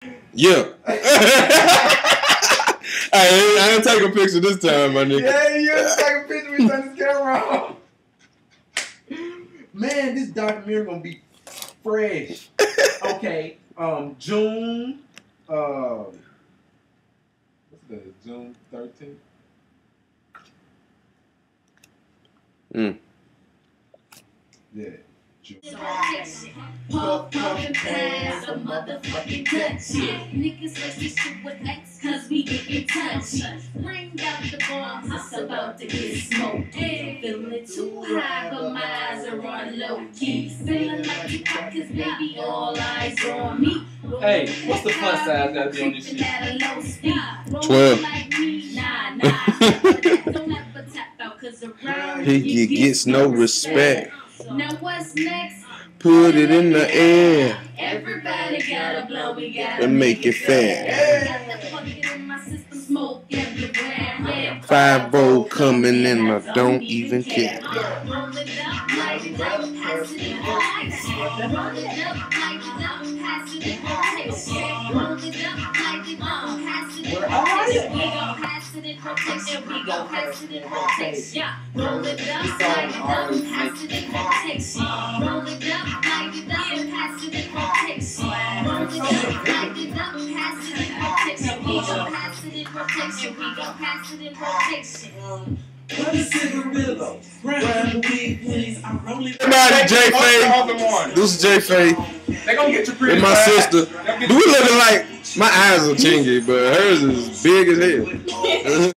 Yeah. I ain't take a picture this time, my nigga. Yeah, you ain't take a picture when you turn this camera on. Man, this documentary gonna be fresh. Okay, June. What's that? June 13th. Yeah. Puff, puff, and pass a motherfucking Dutch. Niggas like this shit with X, cause we get in touch. Bring out the bombs, it's about to get smoked. Ain't feeling too high, but my eyes are on low key. Feeling like you cause baby, all eyes on me. Hey, what's the fun size gotta be on this shit? 12. He gets no respect. Now what's next? Put it in the air Everybody gotta blow, we gotta and make it fair. 5-0 coming in, I don't even care. Everybody, JF8TH. This is JF8TH. They gonna get you pretty. And my sister. But we looking like, my eyes are chingy, but hers is big as hell.